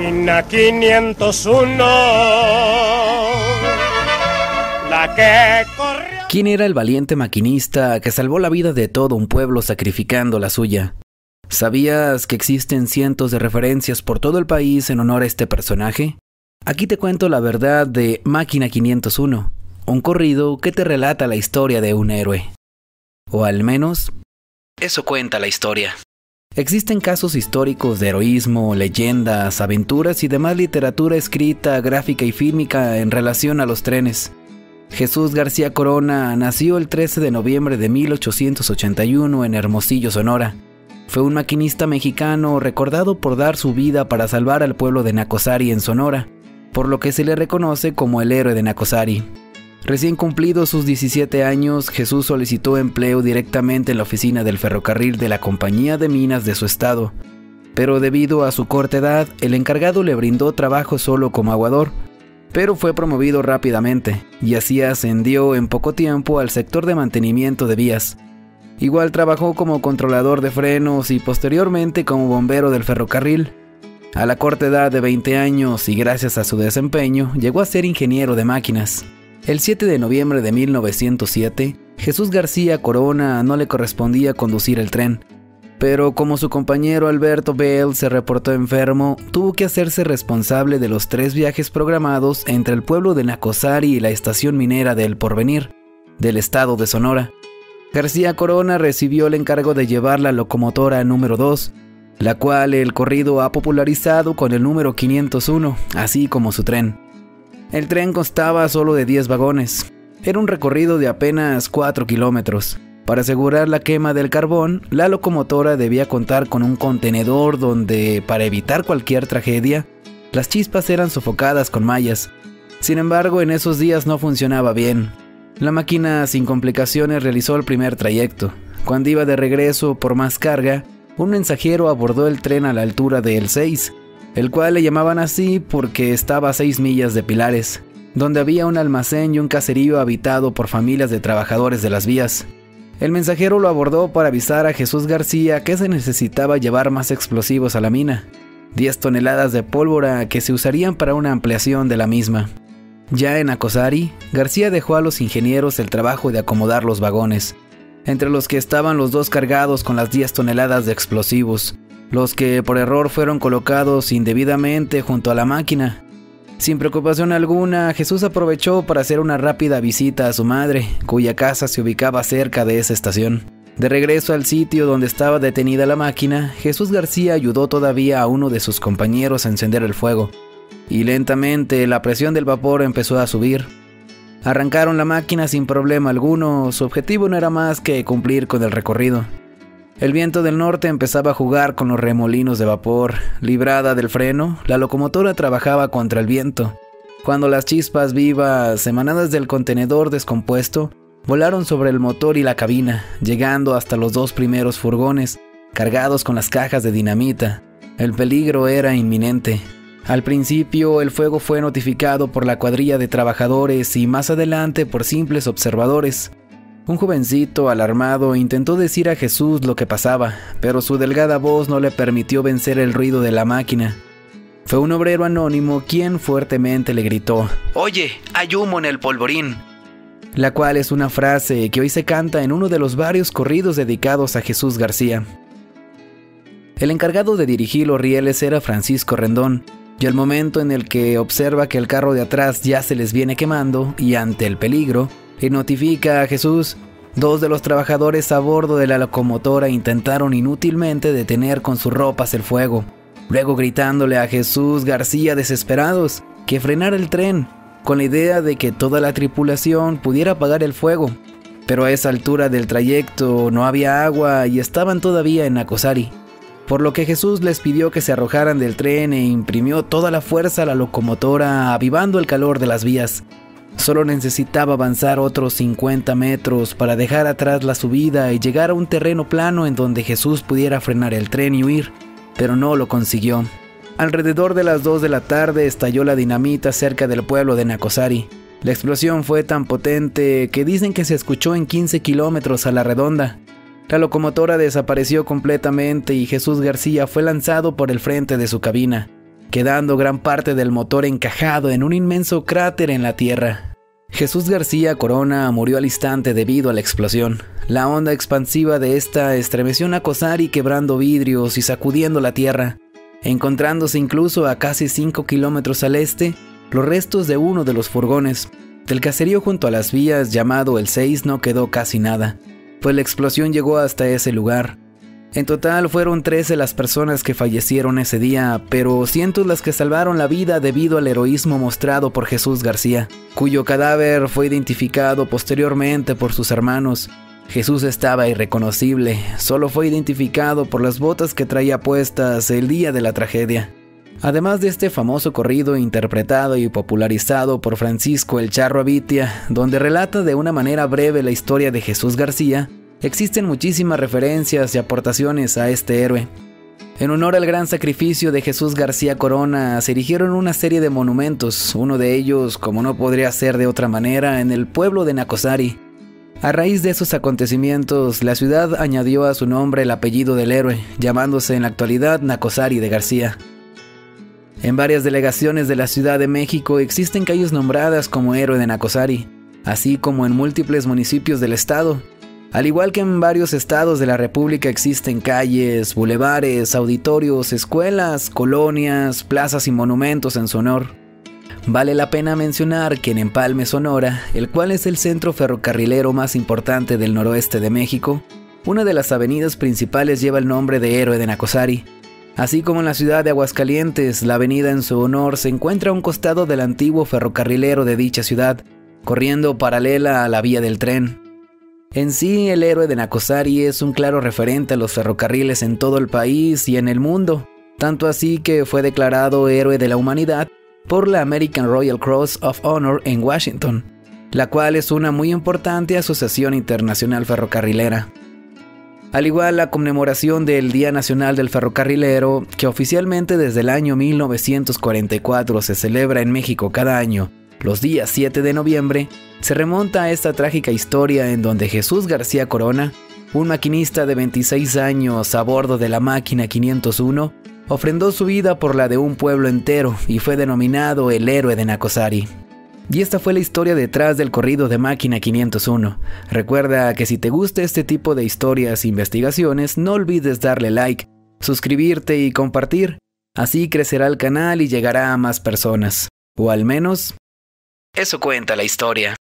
Máquina 501, la que corrió. ¿Quién era el valiente maquinista que salvó la vida de todo un pueblo sacrificando la suya? ¿Sabías que existen cientos de referencias por todo el país en honor a este personaje? Aquí te cuento la verdad de Máquina 501, un corrido que te relata la historia de un héroe. O al menos, eso cuenta la historia. Existen casos históricos de heroísmo, leyendas, aventuras y demás literatura escrita, gráfica y fílmica en relación a los trenes. Jesús García Corona nació el 13 de noviembre de 1881 en Hermosillo, Sonora. Fue un maquinista mexicano recordado por dar su vida para salvar al pueblo de Nacozari en Sonora, por lo que se le reconoce como el héroe de Nacozari. Recién cumplidos sus 17 años, Jesús solicitó empleo directamente en la oficina del ferrocarril de la Compañía de Minas de su estado, pero debido a su corta edad, el encargado le brindó trabajo solo como aguador, pero fue promovido rápidamente, y así ascendió en poco tiempo al sector de mantenimiento de vías. Igual trabajó como controlador de frenos y posteriormente como bombero del ferrocarril. A la corta edad de 20 años y gracias a su desempeño, llegó a ser ingeniero de máquinas. El 7 de noviembre de 1907, Jesús García Corona no le correspondía conducir el tren, pero como su compañero Alberto Bell se reportó enfermo, tuvo que hacerse responsable de los 3 viajes programados entre el pueblo de Nacozari y la estación minera de El Porvenir, del estado de Sonora. García Corona recibió el encargo de llevar la locomotora número 2, la cual el corrido ha popularizado con el número 501, así como su tren. El tren constaba solo de 10 vagones. Era un recorrido de apenas 4 kilómetros. Para asegurar la quema del carbón, la locomotora debía contar con un contenedor donde, para evitar cualquier tragedia, las chispas eran sofocadas con mallas. Sin embargo, en esos días no funcionaba bien. La máquina sin complicaciones realizó el primer trayecto. Cuando iba de regreso por más carga, un mensajero abordó el tren a la altura de El 6, el cual le llamaban así porque estaba a 6 millas de Pilares, donde había un almacén y un caserío habitado por familias de trabajadores de las vías. El mensajero lo abordó para avisar a Jesús García que se necesitaba llevar más explosivos a la mina, 10 toneladas de pólvora que se usarían para una ampliación de la misma. Ya en Nacozari, García dejó a los ingenieros el trabajo de acomodar los vagones, entre los que estaban los 2 cargados con las 10 toneladas de explosivos, los que por error fueron colocados indebidamente junto a la máquina. Sin preocupación alguna, Jesús aprovechó para hacer una rápida visita a su madre, cuya casa se ubicaba cerca de esa estación. De regreso al sitio donde estaba detenida la máquina, Jesús García ayudó todavía a uno de sus compañeros a encender el fuego, y lentamente la presión del vapor empezó a subir. Arrancaron la máquina sin problema alguno, su objetivo no era más que cumplir con el recorrido. El viento del norte empezaba a jugar con los remolinos de vapor. Librada del freno, la locomotora trabajaba contra el viento, cuando las chispas vivas emanadas del contenedor descompuesto volaron sobre el motor y la cabina, llegando hasta los 2 primeros furgones, cargados con las cajas de dinamita. El peligro era inminente. Al principio, el fuego fue notificado por la cuadrilla de trabajadores y más adelante por simples observadores. Un jovencito alarmado intentó decir a Jesús lo que pasaba, pero su delgada voz no le permitió vencer el ruido de la máquina. Fue un obrero anónimo quien fuertemente le gritó: «Oye, hay humo en el polvorín», la cual es una frase que hoy se canta en uno de los varios corridos dedicados a Jesús García. El encargado de dirigir los rieles era Francisco Rendón, y al momento en el que observa que el carro de atrás ya se les viene quemando y ante el peligro, y notifica a Jesús, 2 de los trabajadores a bordo de la locomotora intentaron inútilmente detener con sus ropas el fuego, luego gritándole a Jesús García desesperados que frenara el tren, con la idea de que toda la tripulación pudiera apagar el fuego. Pero a esa altura del trayecto no había agua y estaban todavía en Nacozari, por lo que Jesús les pidió que se arrojaran del tren e imprimió toda la fuerza a la locomotora, avivando el calor de las vías. Solo necesitaba avanzar otros 50 metros para dejar atrás la subida y llegar a un terreno plano en donde Jesús pudiera frenar el tren y huir, pero no lo consiguió. Alrededor de las 2 de la tarde estalló la dinamita cerca del pueblo de Nacozari. La explosión fue tan potente que dicen que se escuchó en 15 kilómetros a la redonda. La locomotora desapareció completamente y Jesús García fue lanzado por el frente de su cabina. quedando gran parte del motor encajado en un inmenso cráter en la tierra. Jesús García Corona murió al instante debido a la explosión. La onda expansiva de esta estremeció Nacozari, quebrando vidrios y sacudiendo la tierra, encontrándose incluso a casi 5 kilómetros al este los restos de uno de los furgones. Del caserío junto a las vías llamado El 6 no quedó casi nada, pues la explosión llegó hasta ese lugar. En total fueron 13 las personas que fallecieron ese día, pero cientos las que salvaron la vida debido al heroísmo mostrado por Jesús García, cuyo cadáver fue identificado posteriormente por sus hermanos. Jesús estaba irreconocible, solo fue identificado por las botas que traía puestas el día de la tragedia. Además de este famoso corrido interpretado y popularizado por Francisco El Charro Abitia, donde relata de una manera breve la historia de Jesús García, existen muchísimas referencias y aportaciones a este héroe. En honor al gran sacrificio de Jesús García Corona se erigieron una serie de monumentos, uno de ellos, como no podría ser de otra manera, en el pueblo de Nacozari. A raíz de esos acontecimientos, la ciudad añadió a su nombre el apellido del héroe, llamándose en la actualidad Nacozari de García. En varias delegaciones de la Ciudad de México existen calles nombradas como Héroe de Nacozari, así como en múltiples municipios del estado. Al igual que en varios estados de la República existen calles, bulevares, auditorios, escuelas, colonias, plazas y monumentos en su honor. Vale la pena mencionar que en Empalme, Sonora, el cual es el centro ferrocarrilero más importante del noroeste de México, una de las avenidas principales lleva el nombre de Héroe de Nacozari. Así como en la ciudad de Aguascalientes, la avenida en su honor se encuentra a un costado del antiguo ferrocarrilero de dicha ciudad, corriendo paralela a la vía del tren. En sí, el Héroe de Nacozari es un claro referente a los ferrocarriles en todo el país y en el mundo, tanto así que fue declarado Héroe de la Humanidad por la American Royal Cross of Honor en Washington, la cual es una muy importante asociación internacional ferrocarrilera. Al igual, la conmemoración del Día Nacional del Ferrocarrilero, que oficialmente desde el año 1944 se celebra en México cada año, los días 7 de noviembre, se remonta a esta trágica historia en donde Jesús García Corona, un maquinista de 26 años a bordo de la máquina 501, ofrendó su vida por la de un pueblo entero y fue denominado el Héroe de Nacozari. Y esta fue la historia detrás del corrido de Máquina 501. Recuerda que si te gusta este tipo de historias e investigaciones, no olvides darle like, suscribirte y compartir. Así crecerá el canal y llegará a más personas. O al menos, eso cuenta la historia.